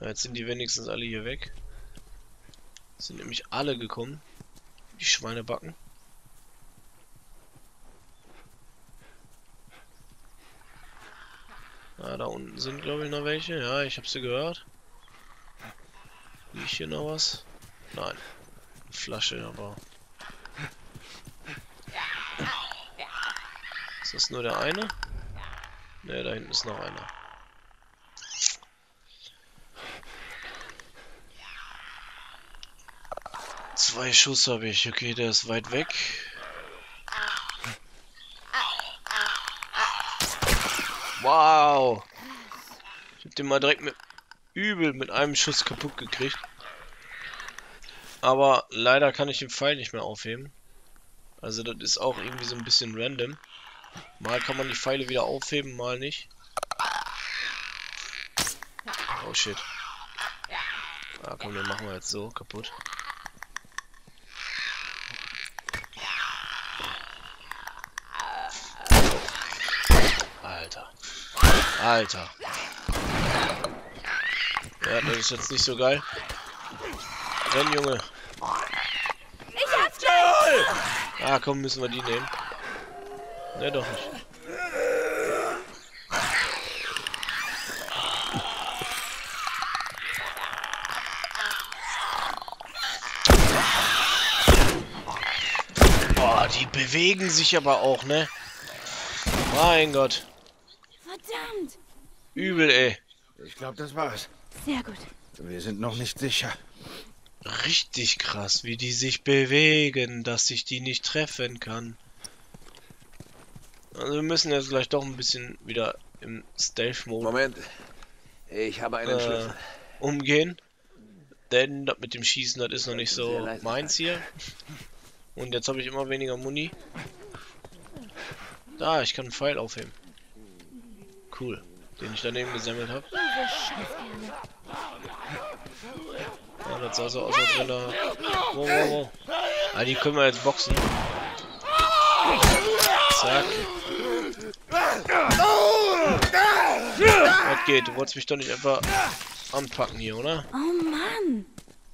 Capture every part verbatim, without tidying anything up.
Ja, jetzt sind die wenigstens alle hier weg. Sind nämlich alle gekommen. Die Schweinebacken. Ah, da unten sind, glaube ich, noch welche. Ja, ich habe sie gehört. Liegt hier noch was? Nein. Eine Flasche, aber... Ist das nur der eine? Ne, da hinten ist noch einer. Zwei Schuss habe ich. Okay, der ist weit weg. Wow! Ich hab den mal direkt mit übel mit einem Schuss kaputt gekriegt. Aber leider kann ich den Pfeil nicht mehr aufheben. Also das ist auch irgendwie so ein bisschen random. Mal kann man die Pfeile wieder aufheben, mal nicht. Oh shit. Ah komm, den machen wir jetzt so kaputt. Alter. Alter. Ja, das ist jetzt nicht so geil. Renn, Junge. Ich hab's gleich. Ah, komm, müssen wir die nehmen. Ne, doch nicht. Boah, die bewegen sich aber auch, ne? Mein Gott. Verdammt. Übel, ey. Ich glaube, das war's. Sehr gut. Wir sind noch nicht sicher. Richtig krass, wie die sich bewegen, dass ich die nicht treffen kann. Also wir müssen jetzt gleich doch ein bisschen wieder im Stealth-Mode Moment. Ich habe einen äh, Schlüssel. umgehen. Denn das mit dem Schießen, das ist noch nicht so meins hier. Und jetzt habe ich immer weniger Muni. Da, ich kann einen Pfeil aufheben. Cool. Den ich daneben gesammelt habe. Ja, das sah so aus, als wenn da... Wow, wow, wow. Ah, die können wir jetzt boxen. Zack. Was geht? Du wolltest mich doch nicht einfach anpacken hier, oder? Oh Mann.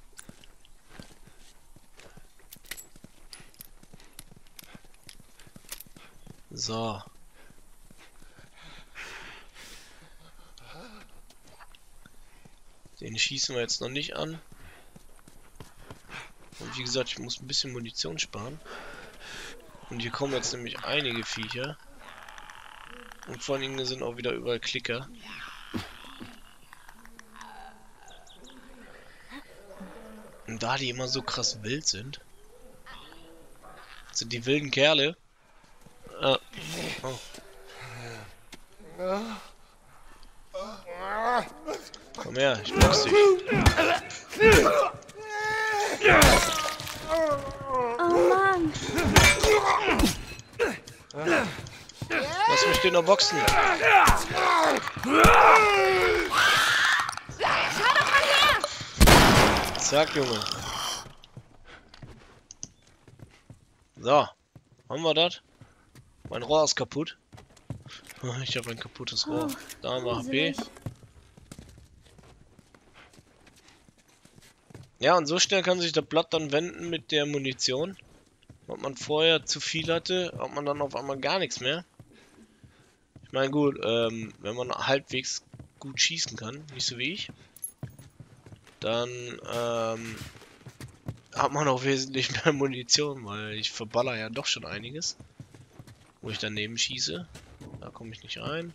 So. Den schießen wir jetzt noch nicht an. Und wie gesagt, ich muss ein bisschen Munition sparen. Und hier kommen jetzt nämlich einige Viecher. Und vor allen Dingen sind auch wieder überall Klicker. Und da die immer so krass wild sind, sind die wilden Kerle. Ah. Oh. Komm her, ich box dich. Oh Mann. Lass mich den noch boxen. Zack, Junge. So. Haben wir das? Mein Rohr ist kaputt. Ich habe ein kaputtes Rohr. Oh, Da haben wir H P. gruselig. Ja, und so schnell kann sich das Blatt dann wenden mit der Munition. Ob man vorher zu viel hatte, hat man dann auf einmal gar nichts mehr. Ich meine, gut, ähm, wenn man halbwegs gut schießen kann, nicht so wie ich, dann ähm, hat man auch wesentlich mehr Munition, weil ich verballer ja doch schon einiges, wo ich daneben schieße. Da komme ich nicht rein.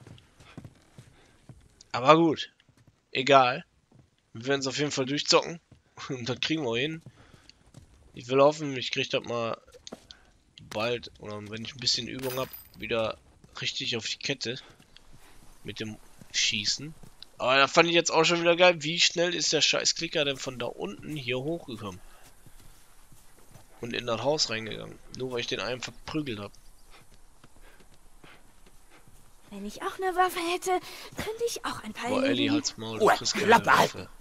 Aber gut, egal. Wir werden es auf jeden Fall durchzocken. Und das kriegen wir hin. Ich will hoffen, ich kriege das mal bald, oder wenn ich ein bisschen Übung habe, wieder richtig auf die Kette. Mit dem Schießen. Aber da fand ich jetzt auch schon wieder geil, wie schnell ist der scheiß Klicker denn von da unten hier hochgekommen. Und in das Haus reingegangen. Nur weil ich den einen verprügelt habe. Wenn ich auch eine Waffe hätte, könnte ich auch ein paar Boah, Ellie, erledigen. halt's Maul, du Uah, kriegst keine Klappe halt. Waffe.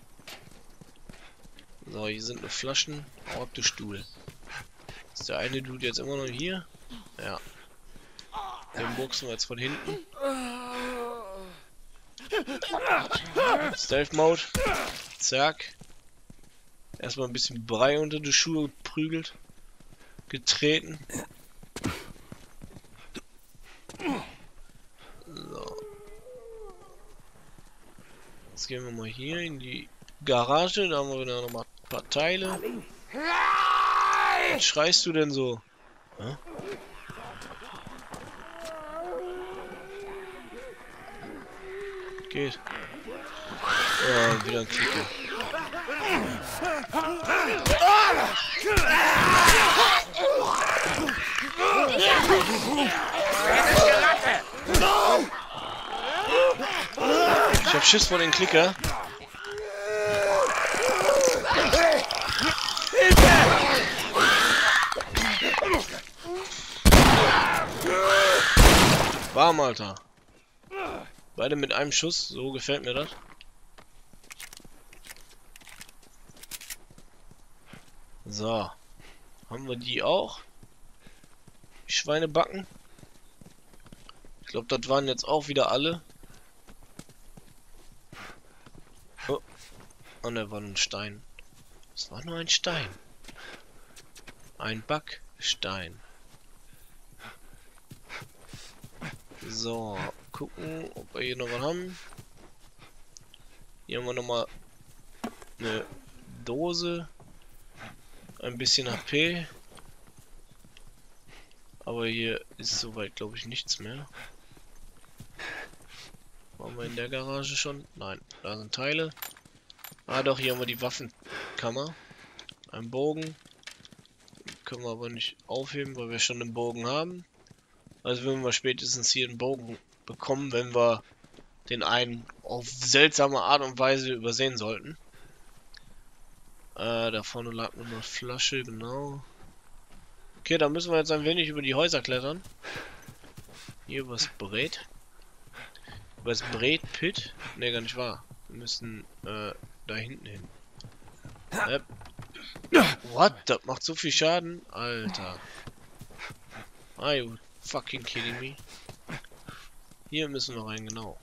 So, hier sind nur Flaschen. Oh, du Stuhl. Ist der eine Dude jetzt immer noch hier? Ja. Den boxen wir jetzt von hinten. Stealth Mode. Zack. Erstmal ein bisschen Brei unter die Schuhe prügelt. Getreten. So. Jetzt gehen wir mal hier in die Garage. Da haben wir wieder noch mal ein paar Teile. Was schreist du denn so? Hä? Geht. Oh, wieder ein Klicker. Ich hab Schiss vor den Klicker. Warm, Alter. Beide mit einem Schuss, so gefällt mir das. So. Haben wir die auch? Die Schweinebacken. Ich glaube, das waren jetzt auch wieder alle. Oh. Oh ne, war nur ein Stein. Es war nur ein Stein. Ein Backstein. So, gucken, ob wir hier noch was haben. Hier haben wir nochmal eine Dose. Ein bisschen H P. Aber hier ist soweit, glaube ich, nichts mehr. Waren wir in der Garage schon? Nein, da sind Teile. Ah doch, hier haben wir die Waffenkammer. Ein Bogen. Können wir aber nicht aufheben, weil wir schon einen Bogen haben. Also würden wir spätestens hier einen Bogen bekommen, wenn wir den einen auf seltsame Art und Weise übersehen sollten. Äh, da vorne lag nur eine Flasche, genau. Okay, dann müssen wir jetzt ein wenig über die Häuser klettern. Hier übers Brett. Übers Brett Pit. Ne, gar nicht wahr. Wir müssen äh, da hinten hin. Äh. What? Das macht so viel Schaden? Alter. Are you fucking kidding me? Hier müssen wir rein, genau.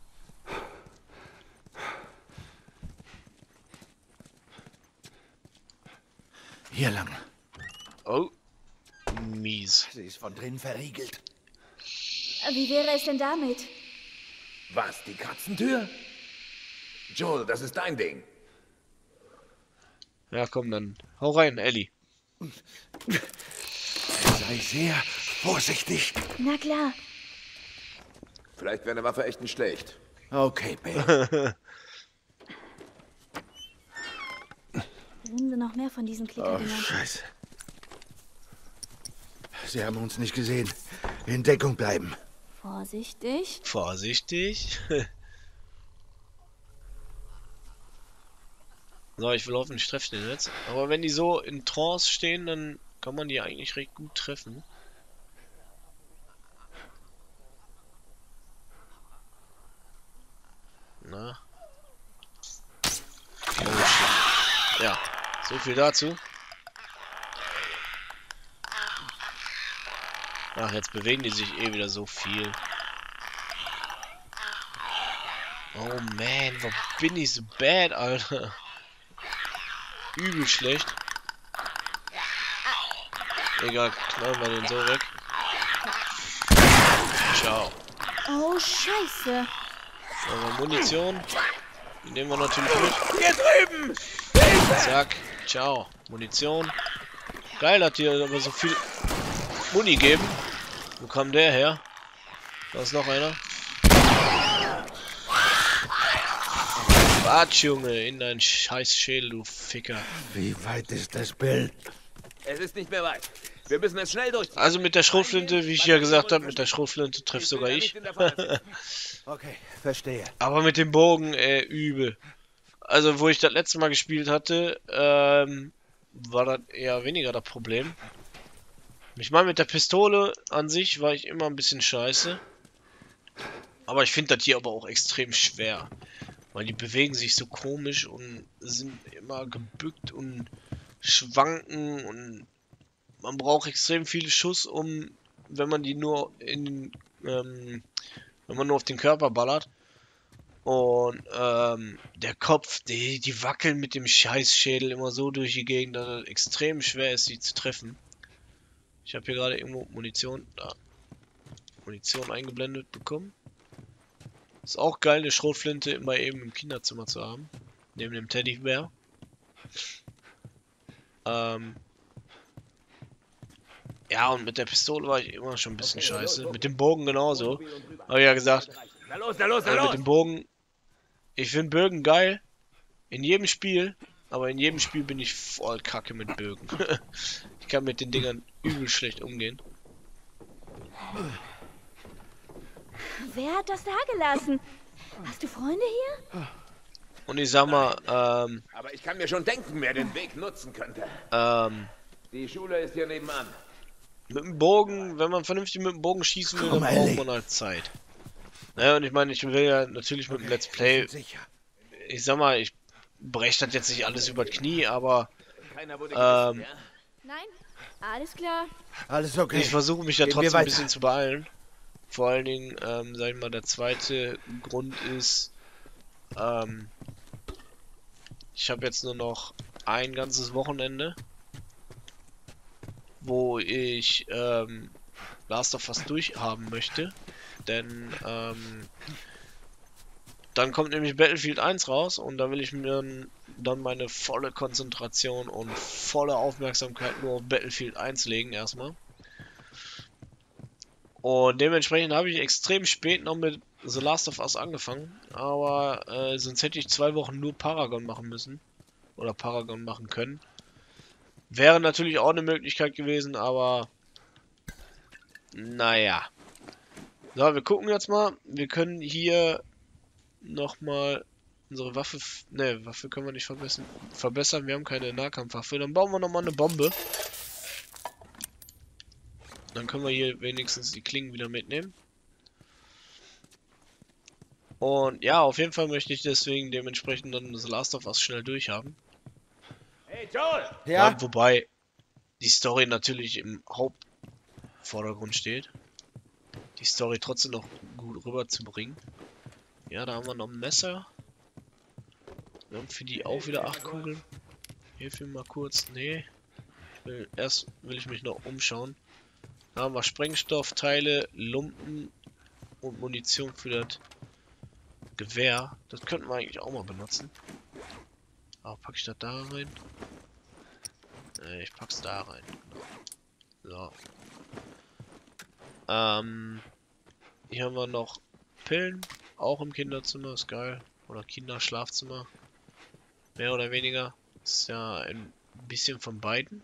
Hier lang. Oh. Mies. Sie ist von drinnen verriegelt. Wie wäre es denn damit? Was, die Katzentür? Joel, das ist dein Ding. Ja, komm dann. Hau rein, Ellie. Sei sehr vorsichtig. Na klar. Vielleicht wäre eine Waffe echt nicht schlecht. Okay, Bill. Nehmen Sie noch mehr von diesen Oh, Klickerdingern. Scheiße. Sie haben uns nicht gesehen. In Deckung bleiben. Vorsichtig. Vorsichtig. So, ich will hoffen, ich treffe den jetzt. Aber wenn die so in Trance stehen, dann kann man die eigentlich recht gut treffen. Na. Oh, shit. Ja, so viel dazu. Ach, jetzt bewegen die sich eh wieder so viel. Oh man, wo bin ich so bad, Alter? Übel schlecht. Egal, knallen wir den so weg. Ciao. Oh, scheiße. Aber Munition. Die nehmen wir natürlich mit. Hier drüben! Zack. Ciao. Munition. Geil, hat hier aber so viel Muni geben. Wo kam der her? Da ist noch einer. Wart, Junge, in deinen scheiß Schädel, du Ficker. Wie weit ist das, Bill? Es ist nicht mehr weit. Wir müssen es schnell durch. Also mit der Schrotflinte, wie ich ja gesagt habe, mit der Schrotflinte trifft sogar ich. Okay, verstehe. Aber mit dem Bogen, äh, übel. Also, wo ich das letzte Mal gespielt hatte, ähm, war das eher weniger das Problem. Ich meine, mit der Pistole an sich war ich immer ein bisschen scheiße. Aber ich finde das hier aber auch extrem schwer. Weil die bewegen sich so komisch und sind immer gebückt und schwanken und man braucht extrem viele Schuss, um, wenn man die nur in, ähm, wenn man nur auf den Körper ballert. Und ähm, der Kopf, die, die wackeln mit dem Scheißschädel immer so durch die Gegend, dass es extrem schwer ist, sie zu treffen. Ich habe hier gerade irgendwo Munition, da, Munition eingeblendet bekommen. Ist auch geil, eine Schrotflinte immer eben im Kinderzimmer zu haben. Neben dem Teddybär. Ähm, ja, und mit der Pistole war ich immer schon ein bisschen scheiße. Mit dem Bogen genauso. Habe ich ja gesagt. Na los, na los, na Äh, los! mit dem Bogen. Ich finde Bögen geil. In jedem Spiel. Aber in jedem Spiel bin ich voll kacke mit Bögen. Ich kann mit den Dingern übel schlecht umgehen. Wer hat das da gelassen? Hast du Freunde hier? Und ich sag mal, ähm, Aber ich kann mir schon denken, wer den Weg nutzen könnte. ähm, Die Schule ist hier nebenan. mit dem Bogen, wenn man vernünftig mit dem Bogen schießen will, dann Komm, braucht Ellie. man halt Zeit. Naja, und ich meine, ich will ja natürlich mit dem Let's Play, Sicher. ich sag mal, ich breche das jetzt nicht alles über das Knie, aber Keiner wurde Ähm, gebissen, ja? Nein, alles klar. Alles okay. ich versuche mich ja Gehen wir trotzdem ein weiter. bisschen zu beeilen. Vor allen Dingen, ähm, sag ich mal, der zweite Grund ist, ähm, ich habe jetzt nur noch ein ganzes Wochenende, wo ich ähm, Last of Us durchhaben möchte, denn ähm, dann kommt nämlich Battlefield eins raus und da will ich mir dann, dann meine volle Konzentration und volle Aufmerksamkeit nur auf Battlefield eins legen erstmal. Und dementsprechend habe ich extrem spät noch mit The Last of Us angefangen, aber äh, sonst hätte ich zwei Wochen nur Paragon machen müssen. Oder Paragon machen können. Wäre natürlich auch eine Möglichkeit gewesen, aber naja. So, wir gucken jetzt mal. Wir können hier nochmal unsere Waffe... Ne, Waffe können wir nicht verbessern. verbessern. Wir haben keine Nahkampfwaffe. Dann bauen wir nochmal eine Bombe. Dann können wir hier wenigstens die Klingen wieder mitnehmen. Und ja, auf jeden Fall möchte ich deswegen dementsprechend dann das Last of Us schnell durchhaben. Hey, Joel! Ja? Ja, wobei die Story natürlich im Hauptvordergrund steht. Die Story trotzdem noch gut rüberzubringen. Ja, da haben wir noch ein Messer. Wir haben für die auch wieder acht Kugeln. Hilf mir mal kurz. Nee. Ich will, erst will ich mich noch umschauen. Da haben wir Sprengstoffteile, Lumpen und Munition für das Gewehr. Das könnten wir eigentlich auch mal benutzen. Aber packe ich das da rein? Nee, ich pack's da rein. Genau. So. Ähm. Hier haben wir noch Pillen. Auch im Kinderzimmer. Ist geil. Oder Kinderschlafzimmer. Mehr oder weniger. Ist ja ein bisschen von beiden.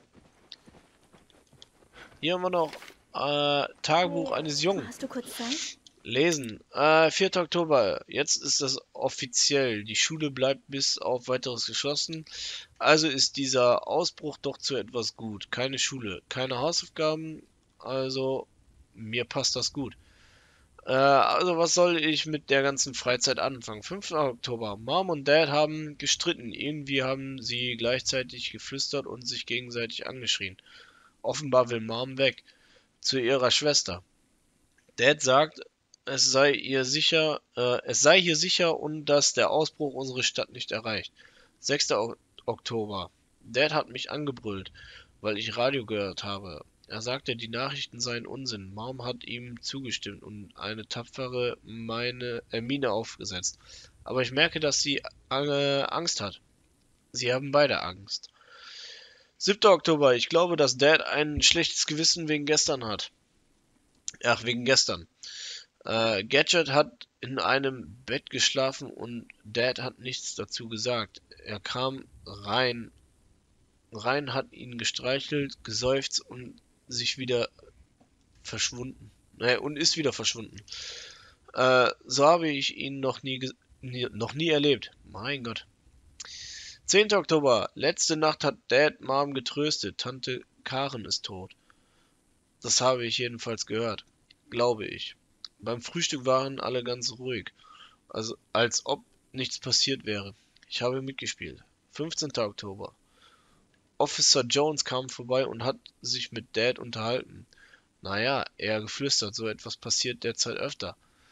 Hier haben wir noch äh, Tagebuch eines Jungen. Hast du kurz Zeit? Lesen. Äh, vierter Oktober. Jetzt ist das offiziell. Die Schule bleibt bis auf weiteres geschlossen. Also ist dieser Ausbruch doch zu etwas gut. Keine Schule, keine Hausaufgaben. Also mir passt das gut. Äh, also was soll ich mit der ganzen Freizeit anfangen? fünfter Oktober. Mom und Dad haben gestritten. Irgendwie haben sie gleichzeitig geflüstert und sich gegenseitig angeschrien. Offenbar will Mom weg. Zu ihrer Schwester. Dad sagt, es sei ihr sicher, äh, es sei hier sicher und dass der Ausbruch unsere Stadt nicht erreicht. sechster Oktober. Dad hat mich angebrüllt, weil ich Radio gehört habe. Er sagte, die Nachrichten seien Unsinn. Mom hat ihm zugestimmt und eine tapfere meine, äh, Miene aufgesetzt. Aber ich merke, dass sie äh, Angst hat. Sie haben beide Angst. siebter Oktober. Ich glaube, dass Dad ein schlechtes Gewissen wegen gestern hat. Ach, wegen gestern. Äh, Gadget hat in einem Bett geschlafen und Dad hat nichts dazu gesagt. Er kam rein. Rein hat ihn gestreichelt, geseufzt und sich wieder verschwunden. Naja, und ist wieder verschwunden. Äh, so habe ich ihn noch nie, nie, noch nie erlebt. Mein Gott. zehnter Oktober. Letzte Nacht hat Dad Mom getröstet. Tante Karen ist tot. Das habe ich jedenfalls gehört. Glaube ich. Beim Frühstück waren alle ganz ruhig. Also, als ob nichts passiert wäre. Ich habe mitgespielt. fünfzehnter Oktober. Officer Jones kam vorbei und hat sich mit Dad unterhalten. Naja, eher geflüstert, so etwas passiert derzeit öfter.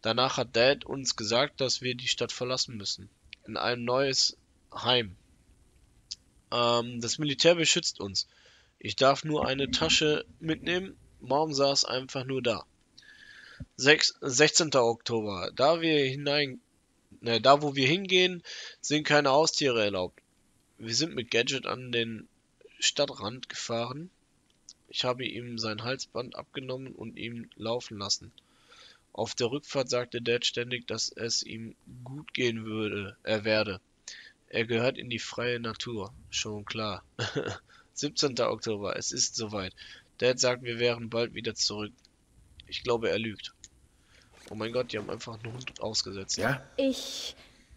Danach hat Dad uns gesagt, dass wir die Stadt verlassen müssen. In ein neues Heim. Ähm, das Militär beschützt uns. Ich darf nur eine Tasche mitnehmen. Mom saß einfach nur da. sechzehnter Oktober. Da wir hinein, ne, da wo wir hingehen, sind keine Haustiere erlaubt. Wir sind mit Gadget an den Stadtrand gefahren. Ich habe ihm sein Halsband abgenommen und ihn laufen lassen. Auf der Rückfahrt sagte Dad ständig, dass es ihm gut gehen würde, er werde. Er gehört in die freie Natur, schon klar. siebzehnter Oktober, es ist soweit. Dad sagt, wir wären bald wieder zurück. Ich glaube, er lügt. Oh mein Gott, die haben einfach einen Hund ausgesetzt. Ja? Ich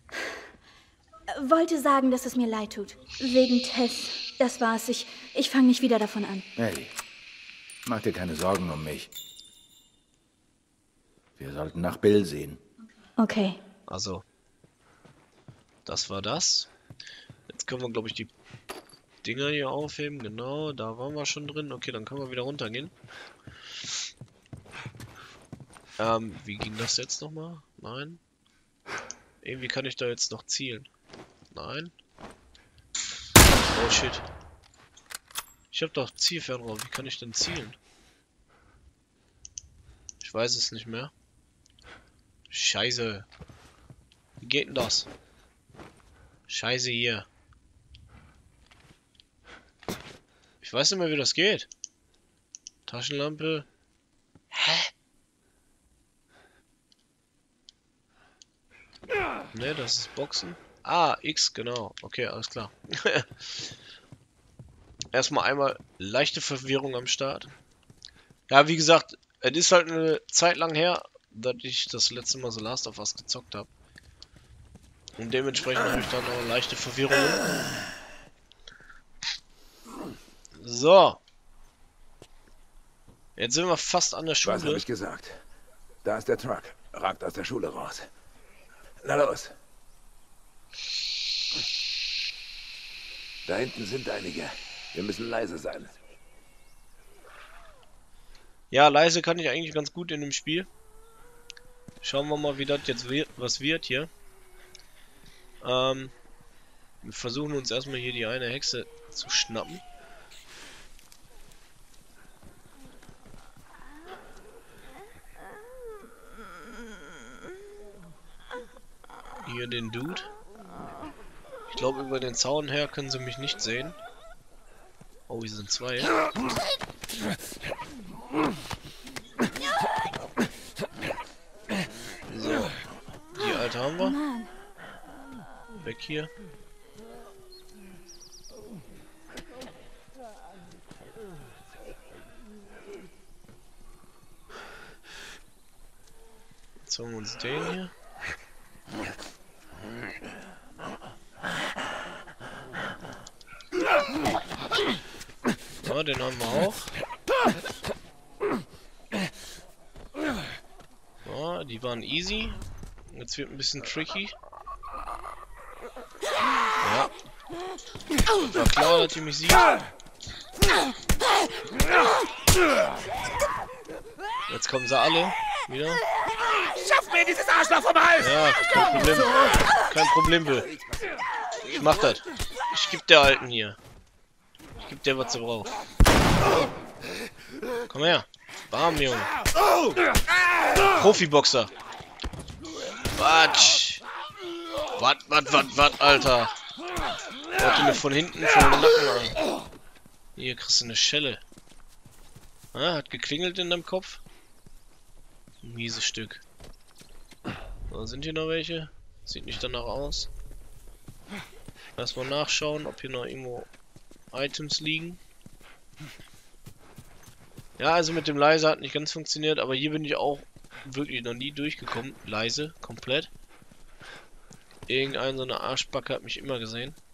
wollte sagen, dass es mir leid tut. Wegen Tess. Das war's. Ich, ich fange nicht wieder davon an. Hey, mach dir keine Sorgen um mich. Wir sollten nach Bill sehen. Okay. Also, das war das. Jetzt können wir, glaube ich, die Dinger hier aufheben. Genau, da waren wir schon drin. Okay, dann können wir wieder runtergehen. Ähm, wie ging das jetzt nochmal? Nein. Irgendwie kann ich da jetzt noch zielen. Nein. Oh shit. Ich habe doch Zielfernrohr. Wie kann ich denn zielen? Ich weiß es nicht mehr. Scheiße. Wie geht denn das? Scheiße hier. Ich weiß nicht mehr, wie das geht. Taschenlampe. Hä? Ne, das ist Boxen. Ah, X, genau. Okay, alles klar. Erstmal einmal leichte Verwirrung am Start. Ja, wie gesagt, es ist halt eine Zeit lang her, dass ich das letzte Mal so Last of Us gezockt habe. Und dementsprechend habe ich dann noch eine leichte Verwirrung. So. Jetzt sind wir fast an der Was habe Schule. ich gesagt? Da ist der Truck. Ragt aus der Schule raus. Na los. Da hinten sind einige. Wir müssen leise sein. Ja, leise kann ich eigentlich ganz gut in dem Spiel. Schauen wir mal, wie das jetzt wird, was wird hier. Ähm, wir versuchen uns erstmal hier die eine Hexe zu schnappen. Hier den Dude. Ich glaube, über den Zaun her können sie mich nicht sehen. Oh, hier sind zwei. So. Die alte haben wir. Mann. Weg hier. Jetzt holen wir uns den hier. Ja, den haben wir auch. Ja, die waren easy. Jetzt wird ein bisschen tricky. Ja. War klar, dass die mich sieht. Jetzt kommen sie alle wieder. Schaff mir dieses Arschloch vom Hals! Ja, kein Problem. Kein Problem, Bill. Ich mach das. Ich geb der Alten hier. Ich geb der, was sie braucht. Komm her. Bam, Junge. Profiboxer. Quatsch. Was, was, was, was, Alter. Wollte mir von hinten von den Nacken an. Hier kriegst du eine Schelle. Ah, hat geklingelt in deinem Kopf. Ein mieses Stück. So, sind hier noch welche? Sieht nicht danach aus. Erstmal nachschauen, ob hier noch irgendwo Items liegen. Ja, also mit dem Leise hat nicht ganz funktioniert, aber hier bin ich auch wirklich noch nie durchgekommen. Leise, komplett. Irgendein so eine Arschbacke hat mich immer gesehen.